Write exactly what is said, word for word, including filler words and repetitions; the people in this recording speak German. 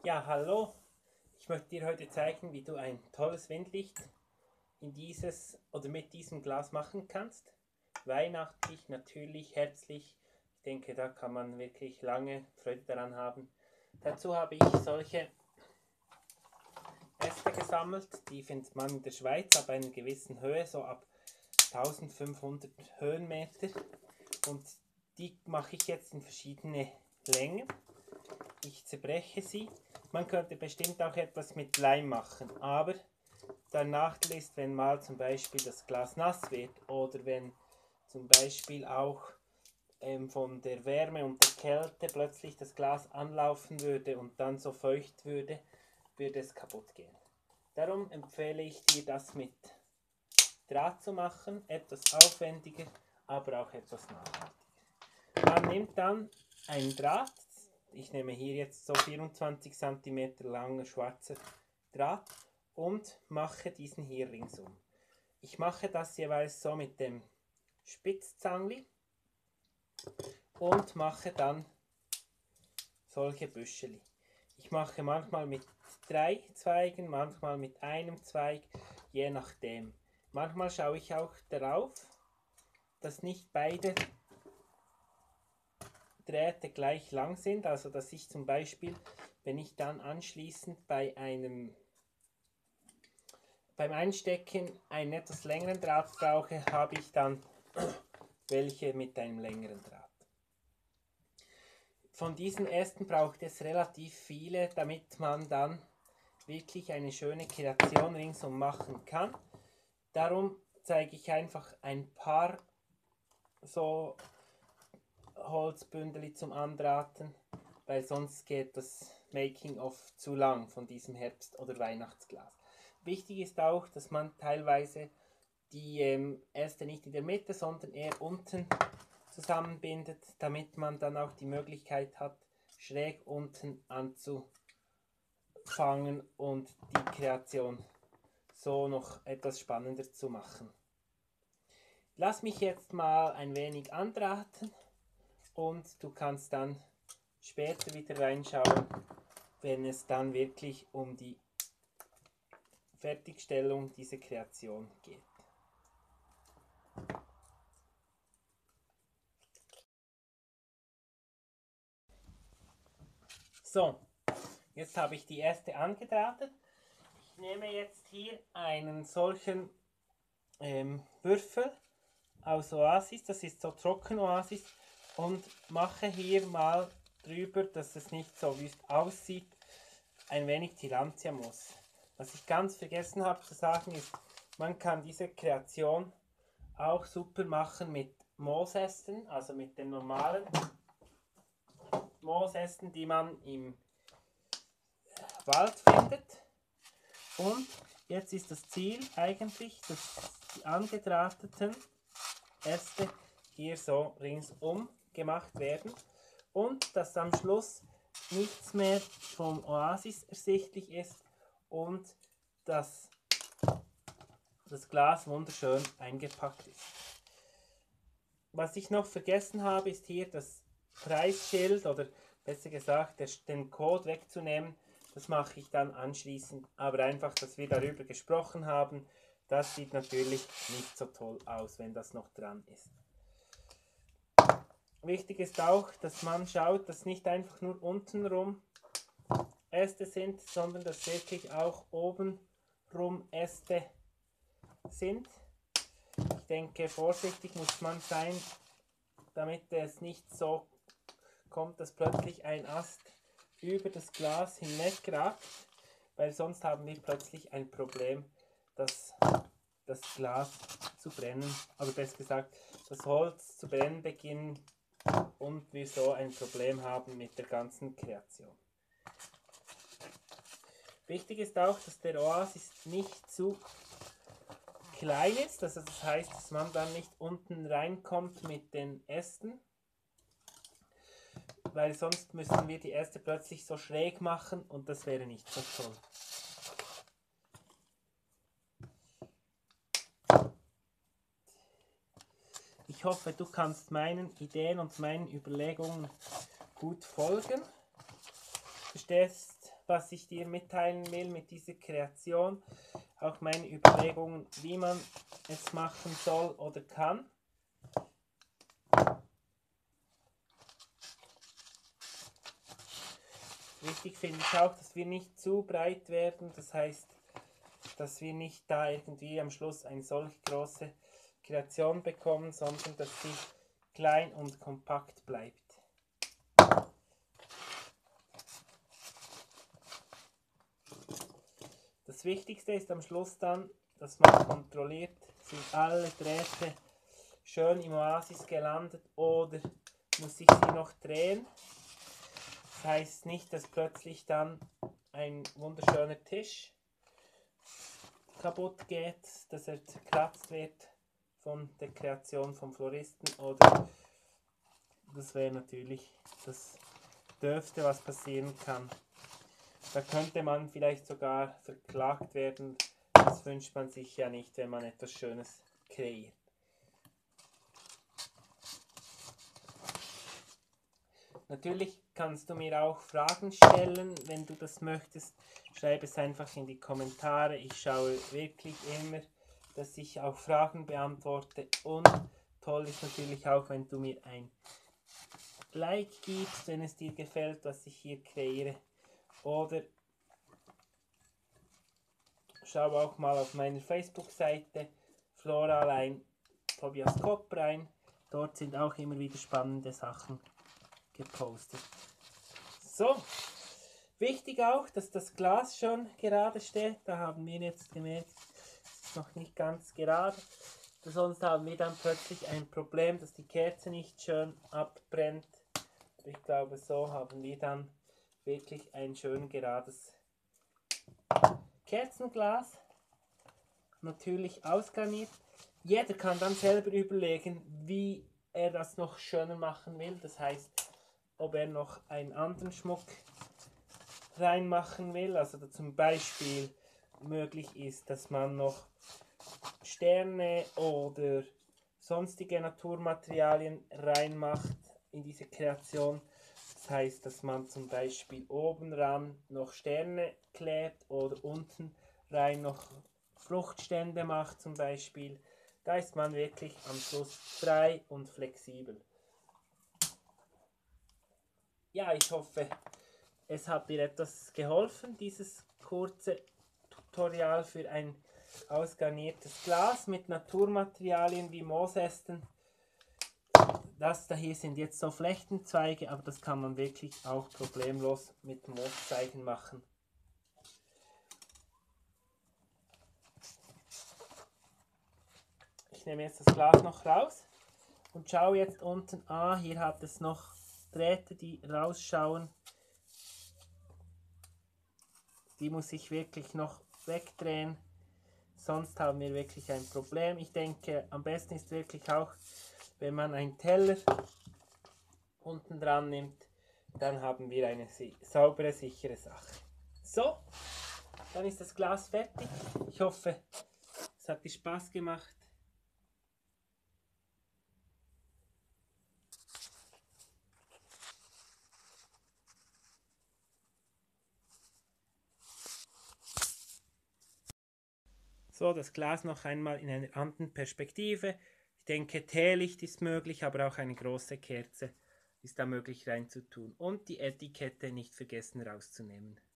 Ja, hallo. Ich möchte dir heute zeigen, wie du ein tolles Windlicht in dieses oder mit diesem Glas machen kannst. Weihnachtlich, natürlich, herzlich. Ich denke, da kann man wirklich lange Freude daran haben. Dazu habe ich solche Äste gesammelt. Die findet man in der Schweiz ab einer gewissen Höhe, so ab eintausendfünfhundert Höhenmeter. Und die mache ich jetzt in verschiedene Längen. Ich zerbreche sie. Man könnte bestimmt auch etwas mit Leim machen, aber der Nachteil ist, wenn mal zum Beispiel das Glas nass wird oder wenn zum Beispiel auch ähm, von der Wärme und der Kälte plötzlich das Glas anlaufen würde und dann so feucht würde, würde es kaputt gehen. Darum empfehle ich dir, das mit Draht zu machen, etwas aufwendiger, aber auch etwas nachhaltiger. Man nimmt dann einen Draht. Ich nehme hier jetzt so vierundzwanzig Zentimeter langer schwarzer Draht und mache diesen hier ringsum. Ich mache das jeweils so mit dem Spitzzangli und mache dann solche Büscheli. Ich mache manchmal mit drei Zweigen, manchmal mit einem Zweig, je nachdem. Manchmal schaue ich auch darauf, dass nicht beide Drähte gleich lang sind, also dass ich zum Beispiel, wenn ich dann anschließend bei einem beim Einstecken einen etwas längeren Draht brauche, habe ich dann welche mit einem längeren Draht. Von diesen Ästen braucht es relativ viele, damit man dann wirklich eine schöne Kreation ringsum machen kann. Darum zeige ich einfach ein paar so Holzbündel zum Andrahten, weil sonst geht das Making-of zu lang von diesem Herbst- oder Weihnachtsglas. Wichtig ist auch, dass man teilweise die ähm, Äste nicht in der Mitte, sondern eher unten zusammenbindet, damit man dann auch die Möglichkeit hat, schräg unten anzufangen und die Kreation so noch etwas spannender zu machen. Lass mich jetzt mal ein wenig andrahten. Und du kannst dann später wieder reinschauen, wenn es dann wirklich um die Fertigstellung dieser Kreation geht. So, jetzt habe ich die erste angedrahtet. Ich nehme jetzt hier einen solchen ähm, Würfel aus Oasis, das ist so Trocken-Oasis, und mache hier mal drüber, dass es nicht so wüst aussieht, ein wenig Tillandsia-Moos. Was ich ganz vergessen habe zu sagen ist, man kann diese Kreation auch super machen mit Moosästen, also mit den normalen Moosästen, die man im Wald findet. Und jetzt ist das Ziel eigentlich, dass die angedrahteten Äste hier so ringsum gemacht werden und dass am Schluss nichts mehr vom Oasis ersichtlich ist und dass das Glas wunderschön eingepackt ist. Was ich noch vergessen habe, ist hier das Preisschild oder besser gesagt den Code wegzunehmen. Das mache ich dann anschließend, aber einfach, dass wir darüber gesprochen haben. Das sieht natürlich nicht so toll aus, wenn das noch dran ist. Wichtig ist auch, dass man schaut, dass nicht einfach nur untenrum Äste sind, sondern dass wirklich auch obenrum Äste sind. Ich denke, vorsichtig muss man sein, damit es nicht so kommt, dass plötzlich ein Ast über das Glas hinwegragt, weil sonst haben wir plötzlich ein Problem, dass das Glas zu brennen, oder besser gesagt, das Holz zu brennen beginnt und wir so ein Problem haben mit der ganzen Kreation. Wichtig ist auch, dass der Oasis nicht zu klein ist, also das heißt, dass man dann nicht unten reinkommt mit den Ästen, weil sonst müssen wir die Äste plötzlich so schräg machen und das wäre nicht so toll. Ich hoffe, du kannst meinen Ideen und meinen Überlegungen gut folgen. Verstehst was ich dir mitteilen will mit dieser Kreation. Auch meine Überlegungen, wie man es machen soll oder kann. Wichtig finde ich auch, dass wir nicht zu breit werden. Das heißt, dass wir nicht da irgendwie am Schluss eine solch große Kreation bekommen, sondern dass sie klein und kompakt bleibt. Das Wichtigste ist am Schluss dann, dass man kontrolliert, sind alle Drähte schön im Oasis gelandet oder muss ich sie noch drehen. Das heißt nicht, dass plötzlich dann ein wunderschöner Tisch kaputt geht, dass er zerkratzt wird von der Kreation vom Floristen, oder das wäre natürlich das Dürfste, was passieren kann. Da könnte man vielleicht sogar verklagt werden. Das wünscht man sich ja nicht, wenn man etwas Schönes kreiert. Natürlich kannst du mir auch Fragen stellen, wenn du das möchtest. Schreib es einfach in die Kommentare. Ich schaue wirklich immer, dass ich auch Fragen beantworte. Und toll ist natürlich auch, wenn du mir ein Like gibst, wenn es dir gefällt, was ich hier kreiere. Oder schau auch mal auf meiner Facebook-Seite Floraline Tobias Kopp rein. Dort sind auch immer wieder spannende Sachen gepostet. So, wichtig auch, dass das Glas schon gerade steht. Da haben wir jetzt gemerkt, es ist noch nicht ganz gerade. Sonst haben wir dann plötzlich ein Problem, dass die Kerze nicht schön abbrennt. Ich glaube, so haben wir dann wirklich ein schön gerades Kerzenglas. Natürlich ausgarniert. Jeder kann dann selber überlegen, wie er das noch schöner machen will. Das heißt, ob er noch einen anderen Schmuck reinmachen will. Also zum Beispiel möglich ist, dass man noch Sterne oder sonstige Naturmaterialien reinmacht in diese Kreation. Das heißt, dass man zum Beispiel oben ran noch Sterne klebt oder unten rein noch Fruchtstände macht zum Beispiel. Da ist man wirklich am Schluss frei und flexibel. Ja, ich hoffe, es hat dir etwas geholfen, dieses kurze Tutorial für ein ausgarniertes Glas mit Naturmaterialien wie Moosästen. Das da hier sind jetzt so Flechtenzweige, aber das kann man wirklich auch problemlos mit Mooszweigen machen. Ich nehme jetzt das Glas noch raus und schaue jetzt unten, ah, hier hat es noch Drähte, die rausschauen. Die muss ich wirklich noch wegdrehen, sonst haben wir wirklich ein Problem. Ich denke, am besten ist wirklich auch, wenn man einen Teller unten dran nimmt, dann haben wir eine saubere, sichere Sache. So, dann ist das Glas fertig. Ich hoffe, es hat dir Spaß gemacht. So, das Glas noch einmal in einer anderen Perspektive. Ich denke, Teelicht ist möglich, aber auch eine große Kerze ist da möglich reinzutun. Und die Etikette nicht vergessen rauszunehmen.